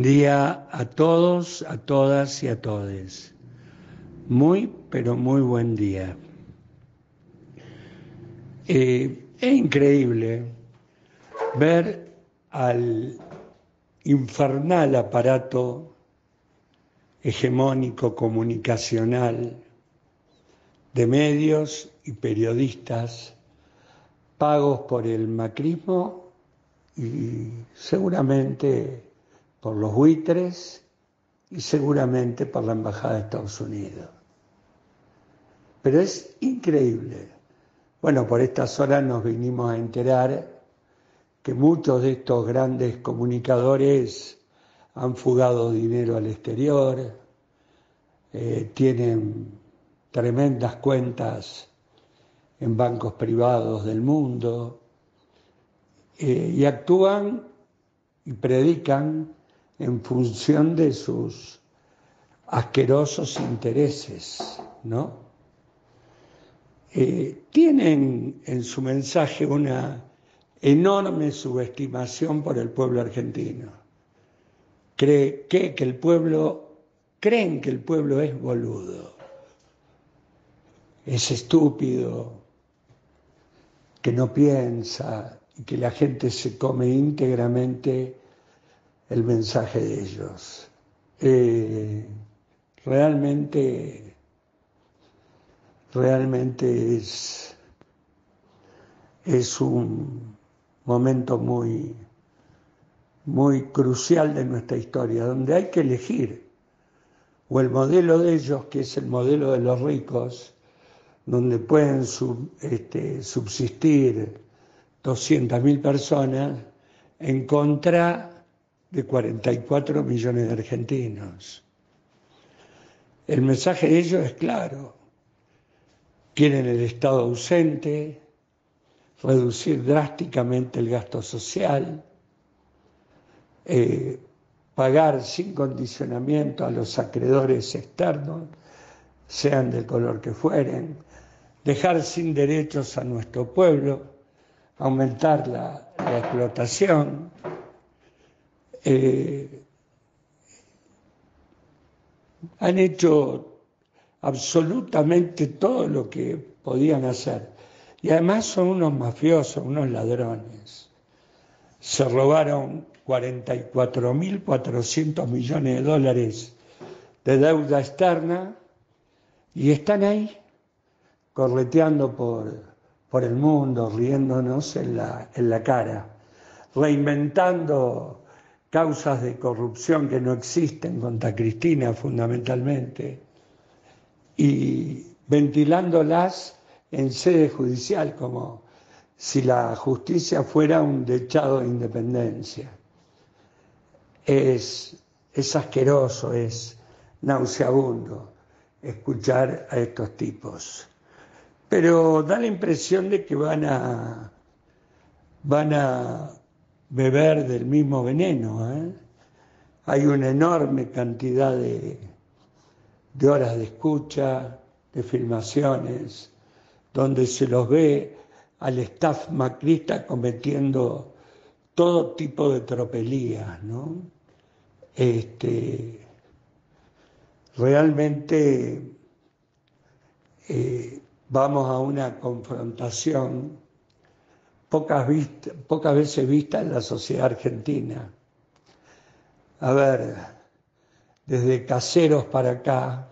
día a todos, a todas y a todes. Muy, pero muy buen día. Es increíble ver al infernal aparato hegemónico comunicacional de medios y periodistas pagos por el macrismo y seguramente por los buitres y seguramente por la Embajada de Estados Unidos. Pero es increíble. Bueno, por estas horas nos vinimos a enterar que muchos de estos grandes comunicadores han fugado dinero al exterior, tienen tremendas cuentas en bancos privados del mundo y actúan y predican en función de sus asquerosos intereses, ¿no? Tienen en su mensaje una enorme subestimación por el pueblo argentino. Creen que el pueblo es boludo, es estúpido, que no piensa y que la gente se come íntegramente el mensaje de ellos. Realmente es un momento muy crucial de nuestra historia, donde hay que elegir o el modelo de ellos, que es el modelo de los ricos, donde pueden subsistir 200.000 personas en contra de 44 millones de argentinos. El mensaje de ellos es claro. Quieren el Estado ausente, reducir drásticamente el gasto social, pagar sin condicionamiento a los acreedores externos, sean del color que fueren, dejar sin derechos a nuestro pueblo, aumentar la explotación, han hecho absolutamente todo lo que podían hacer. Y además son unos mafiosos, unos ladrones. Se robaron 44.400 millones de dólares de deuda externa y están ahí correteando por el mundo, riéndonos en la cara, reinventando causas de corrupción que no existen contra Cristina fundamentalmente y ventilándolas en sede judicial como si la justicia fuera un dechado de independencia. Es asqueroso, es nauseabundo escuchar a estos tipos. Pero da la impresión de que van a beber del mismo veneno, ¿eh? Hay una enorme cantidad de horas de escucha, de filmaciones, donde se los ve al staff macrista cometiendo todo tipo de tropelías, ¿no? Realmente vamos a una confrontación pocas veces vista en la sociedad argentina. A ver, desde Caseros para acá,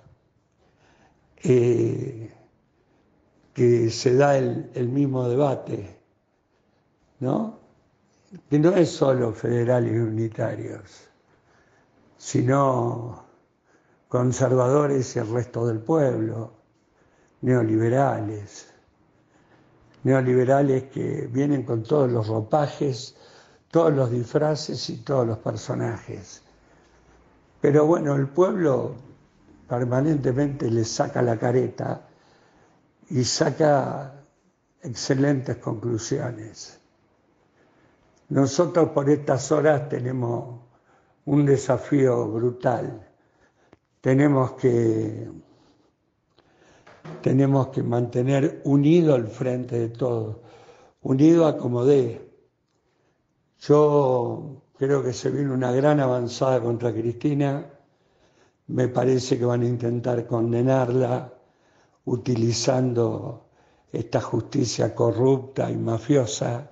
que se da el mismo debate, ¿no? Que no es solo federales y unitarios, sino conservadores y el resto del pueblo, neoliberales que vienen con todos los ropajes, todos los disfraces y todos los personajes. Pero bueno, el pueblo permanentemente les saca la careta y saca excelentes conclusiones. Nosotros por estas horas tenemos un desafío brutal. Tenemos que mantener unido el frente de todos, unido a como dé. Yo creo que se viene una gran avanzada contra Cristina. Me parece que van a intentar condenarla utilizando esta justicia corrupta y mafiosa.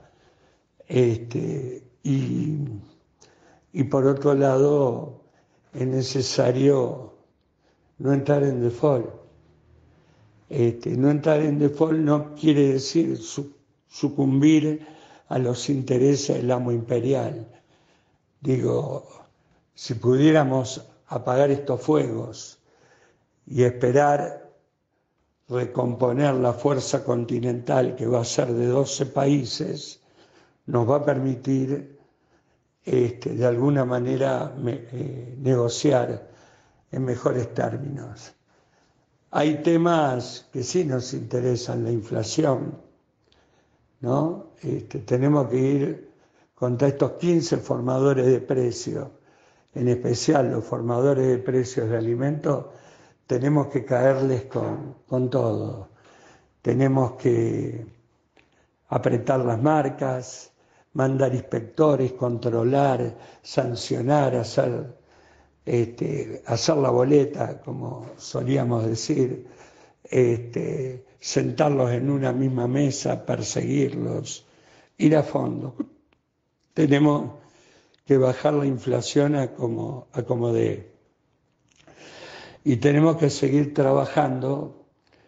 Y por otro lado, es necesario no entrar en default. No entrar en default no quiere decir sucumbir a los intereses del amo imperial. Digo, si pudiéramos apagar estos fuegos y esperar recomponer la fuerza continental, que va a ser de 12 países, nos va a permitir de alguna manera negociar en mejores términos. Hay temas que sí nos interesan, la inflación, ¿no? Tenemos que ir contra estos 15 formadores de precios, en especial los formadores de precios de alimentos, tenemos que caerles con todo. Tenemos que apretar las marcas, mandar inspectores, controlar, sancionar, hacer la boleta, como solíamos decir, sentarlos en una misma mesa, perseguirlos, ir a fondo. Tenemos que bajar la inflación a como dé. Y tenemos que seguir trabajando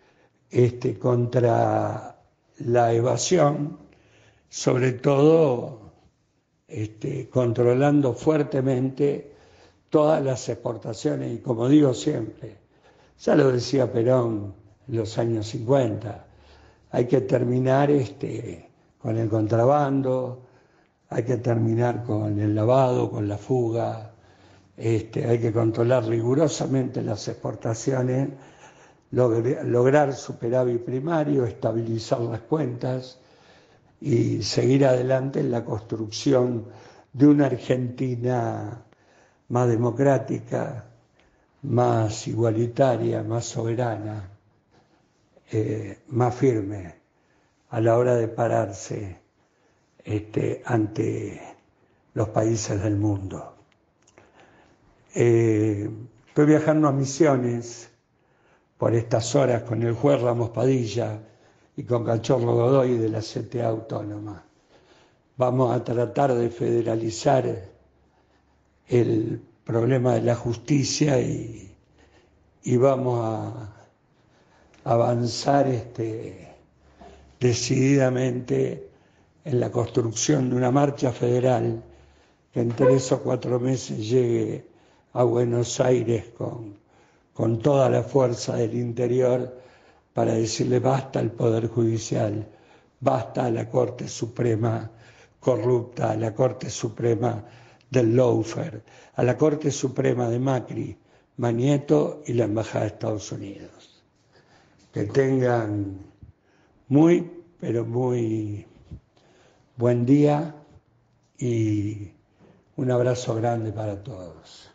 contra la evasión, sobre todo controlando fuertemente todas las exportaciones. Y como digo siempre, ya lo decía Perón en los años 50, hay que terminar con el contrabando, hay que terminar con el lavado, con la fuga, hay que controlar rigurosamente las exportaciones, lograr superávit primario, estabilizar las cuentas y seguir adelante en la construcción de una Argentina más democrática, más igualitaria, más soberana, más firme a la hora de pararse ante los países del mundo. Estoy viajando a Misiones por estas horas con el juez Ramos Padilla y con Cachorro Godoy de la CTA Autónoma. Vamos a tratar de federalizar el problema de la justicia y vamos a avanzar decididamente en la construcción de una marcha federal que en 3 o 4 meses llegue a Buenos Aires con toda la fuerza del interior para decirle basta al Poder Judicial, basta a la Corte Suprema corrupta, a la Corte Suprema del lawfare, a la Corte Suprema de Macri, Manieto y la Embajada de Estados Unidos. Que tengan muy, pero muy buen día y un abrazo grande para todos.